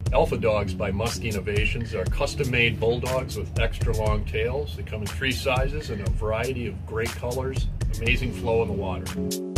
Alpha Dawgs by Musky Innovations are custom-made bulldogs with extra long tails. They come in 3 sizes and a variety of great colors, amazing flow in the water.